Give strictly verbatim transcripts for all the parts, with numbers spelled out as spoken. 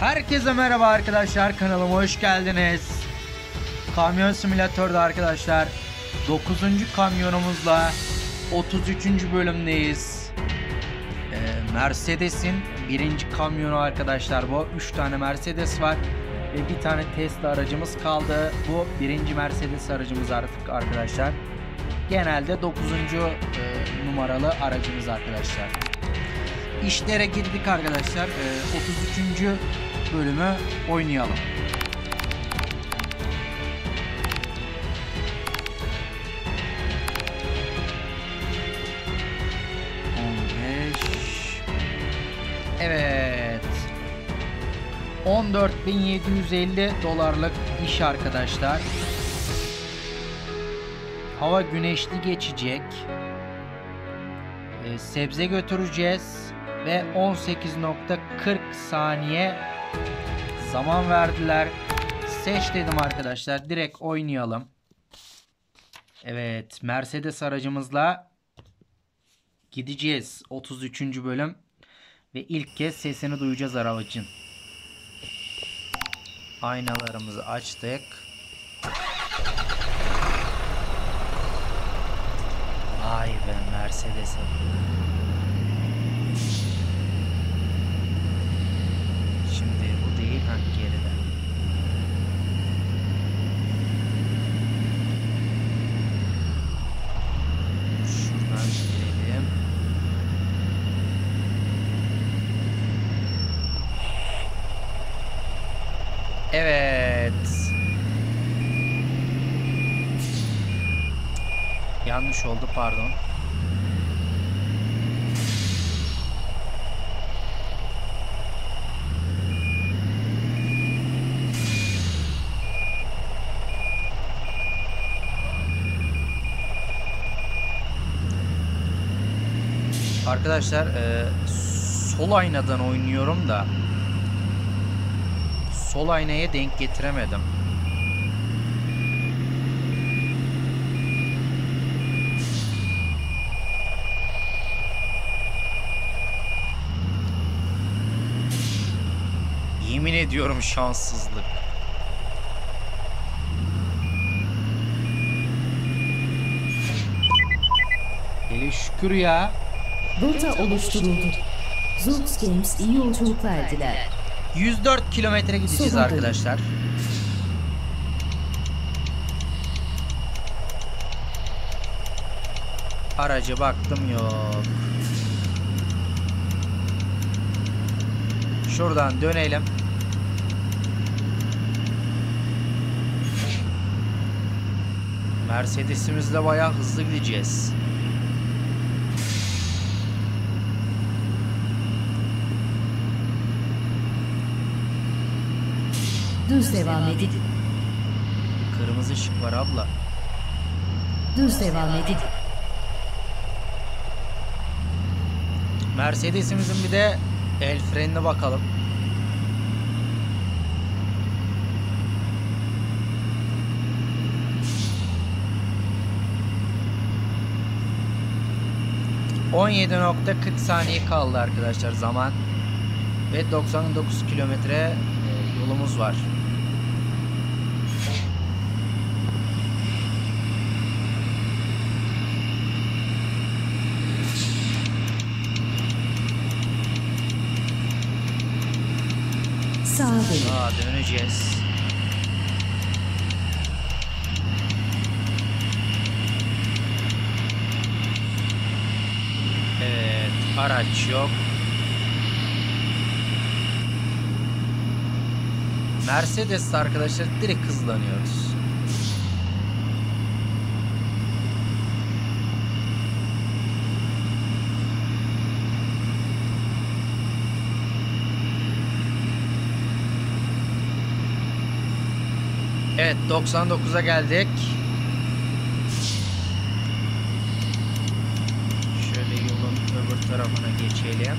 Herkese merhaba arkadaşlar, kanalıma hoş geldiniz. Kamyon simülatörde arkadaşlar dokuzuncu kamyonumuzla otuz üçüncü bölümdeyiz. ee, Mercedes'in birinci kamyonu arkadaşlar bu. üç tane Mercedes var ve bir tane Tesla aracımız kaldı. Bu birinci Mercedes aracımız artık arkadaşlar. Genelde dokuzuncu e, numaralı aracımız arkadaşlar. İşlere girdik arkadaşlar. ee, otuz üçüncü bölümü oynayalım. on beş. Evet. on dört bin yedi yüz elli dolarlık iş arkadaşlar. Hava güneşli geçecek. Ee, sebze götüreceğiz ve on sekiz nokta kırk saniye zaman verdiler. Seç dedim arkadaşlar. Direkt oynayalım. Evet, Mercedes aracımızla gideceğiz. otuz üçüncü bölüm ve ilk kez sesini duyacağız aracın. Aynalarımızı açtık. Vay be, Mercedes'e. Şimdi bu değil, ha geride. Şuradan gidelim. Evet. Yanlış oldu, pardon. Arkadaşlar e, sol aynadan oynuyorum da sol aynaya denk getiremedim. Yemin ediyorum şanssızlık. Hele şükür ya. Rota oluşturuldu. Zoox Games iyi yolculuklar diler. yüz dört kilometre gideceğiz Sonunda. arkadaşlar. Araca baktım, yok. Şuradan dönelim. Mercedes'imizle bayağı hızlı gideceğiz. Düz devam edin. Kırmızı ışık var abla. Düz devam edin. Mercedes'imizin bir de el frenine bakalım. on yedi nokta kırk saniye kaldı arkadaşlar zaman ve doksan dokuz kilometre yolumuz var. Sağa dönün. Sağa döneceğiz. Evet, araç yok. Mercedes'te arkadaşlar direkt hızlanıyoruz. Evet, doksan dokuza geldik. Şöyle yolun öbür tarafına geçelim.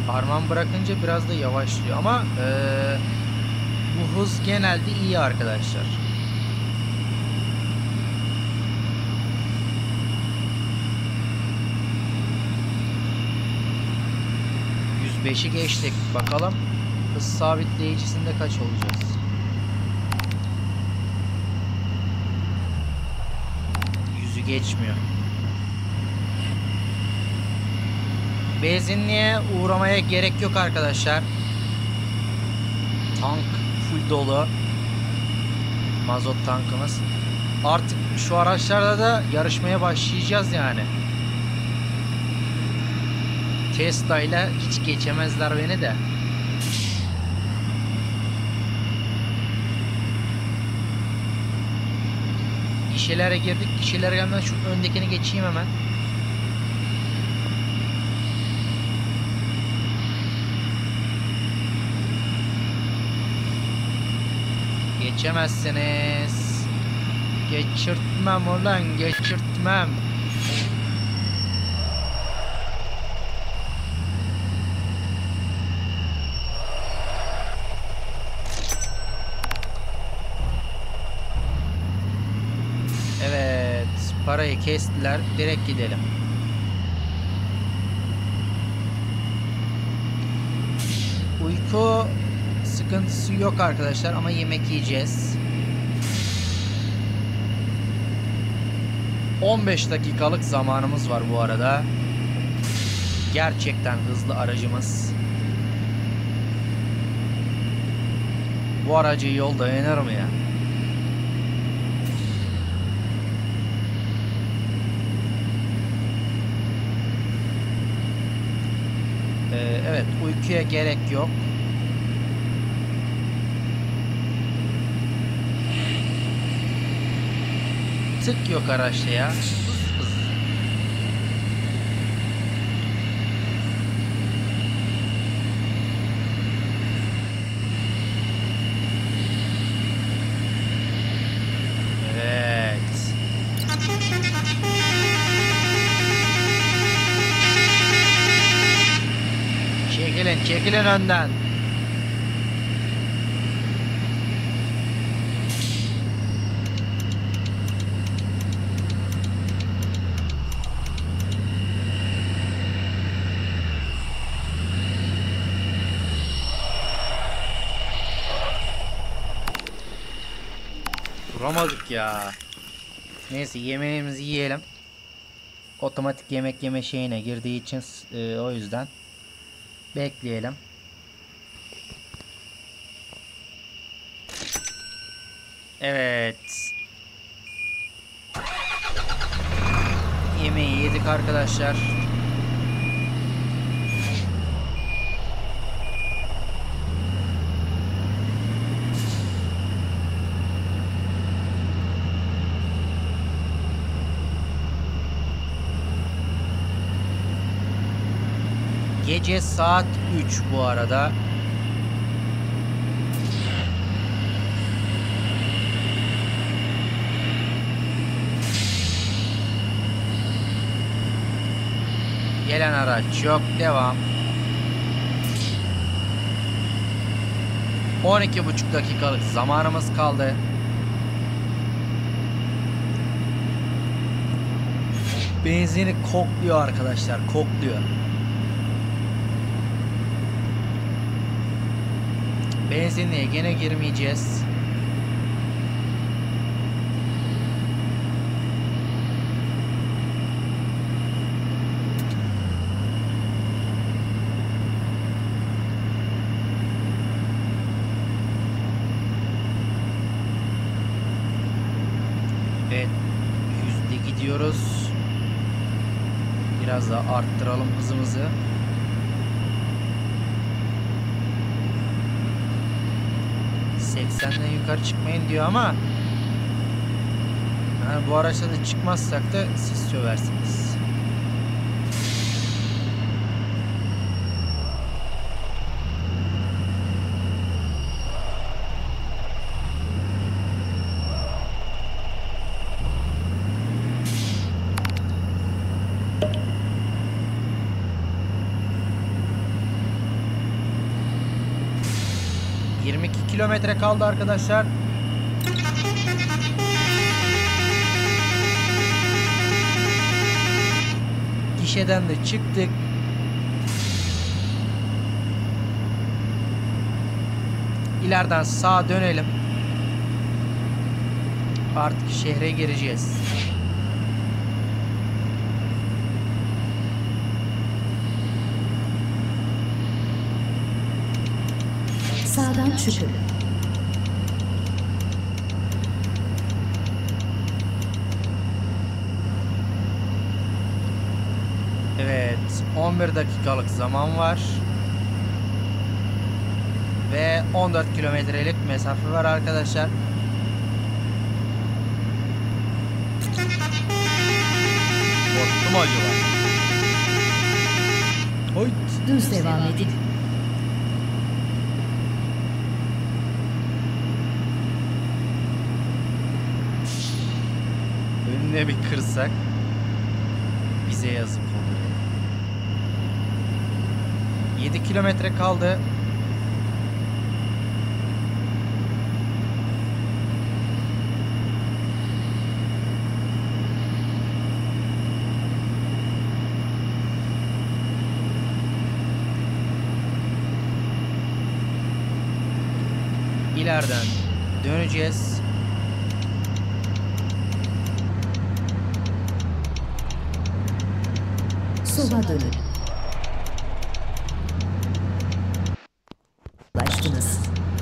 Harman bırakınca biraz da yavaşlıyor ama ee, bu hız genelde iyi arkadaşlar. yüz beşi geçtik. Bakalım hız sabitleyicisinde kaç olacağız? yüzü geçmiyor. Benzinliğe uğramaya gerek yok arkadaşlar. Tank full dolu. Mazot tankımız. Artık şu araçlarda da yarışmaya başlayacağız yani. Tesla ile hiç geçemezler beni de. Gişelere girdik. Gişelere gelmeden şu öndekini geçeyim hemen. Geçemezsiniz. Geçirtmem ulan, geçirtmem. Evet, parayı kestiler. Direkt gidelim. Uyku sıkıntısı yok arkadaşlar ama yemek yiyeceğiz. on beş dakikalık zamanımız var bu arada. Gerçekten hızlı aracımız. Bu aracı yol dayanır mı ya? Ee, evet, uykuya gerek yok. Tık yok araçta ya. Evet. Çekilin, çekilin önden. Duramadık ya. Neyse yemeğimizi yiyelim. Otomatik yemek yeme şeyine girdiği için e, o yüzden bekleyelim. Evet. Yemeği yedik arkadaşlar. Gece saat üç bu arada. Gelen araç yok. Devam. on iki buçuk dakikalık zamanımız kaldı. Benzini kokluyor arkadaşlar. Kokluyor. Benzinliğe gene girmeyeceğiz. Evet, yüzde gidiyoruz. Biraz daha arttıralım hızımızı. seksenden yukarı çıkmayın diyor ama yani bu araçta da çıkmazsak da siz söversiniz. yirmi iki kilometre kaldı arkadaşlar. Gişeden de çıktık. İleriden sağa dönelim. Artık şehre gireceğiz. Sağdan çıkın. Evet, on bir dakikalık zaman var. Ve on dört kilometrelik mesafe var arkadaşlar. Korktu mu acaba? Hoyt. Düz devam edin. Önüne bir kırsak bize yazık olur. yedi kilometre kaldı. İleriden döneceğiz. Sola dönün. Ulaştınız.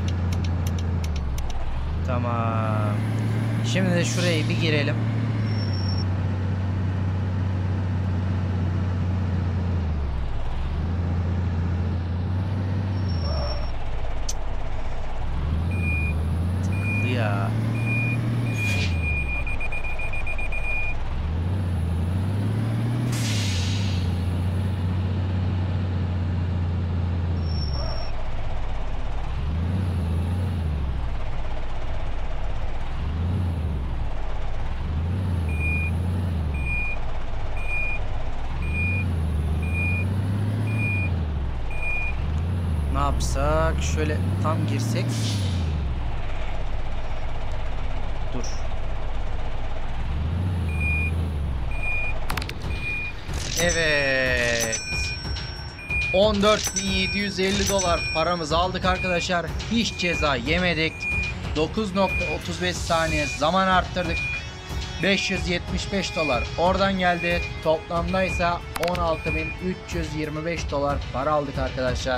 Tamam. Şimdi de şuraya bir girelim. Tıkıldı ya. Ne yapsak? Şöyle tam girsek. Dur. Evet. on dört bin yedi yüz elli dolar paramızı aldık arkadaşlar. Hiç ceza yemedik. dokuz nokta otuz beş saniye zaman arttırdık. beş yüz yetmiş beş dolar oradan geldi. Toplamda ise on altı bin üç yüz yirmi beş dolar para aldık arkadaşlar.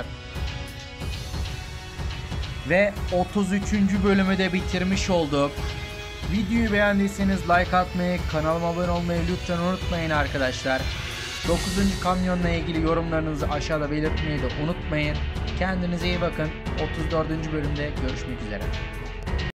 Ve otuz üçüncü bölümü de bitirmiş olduk. Videoyu beğendiyseniz like atmayı, kanalıma abone olmayı lütfen unutmayın arkadaşlar. dokuzuncu kamyonla ilgili yorumlarınızı aşağıda belirtmeyi de unutmayın. Kendinize iyi bakın. otuz dördüncü bölümde görüşmek üzere.